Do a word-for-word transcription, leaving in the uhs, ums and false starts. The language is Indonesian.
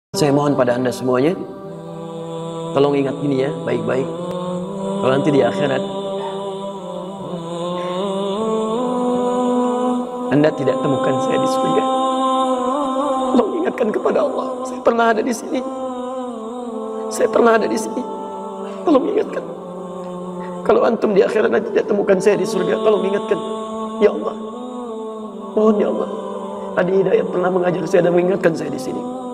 Saya mohon pada Anda semuanya, tolong ingat ini ya, baik-baik. Kalau nanti di akhirat Anda tidak temukan saya di surga, tolong ingatkan kepada Allah, saya pernah ada di sini. Saya pernah ada di sini. Tolong ingatkan. Kalau antum di akhirat nanti tidak temukan saya di surga, tolong ingatkan. Ya Allah, mohon ya Allah. Adi Hidayat pernah mengajar saya dan mengingatkan saya di sini.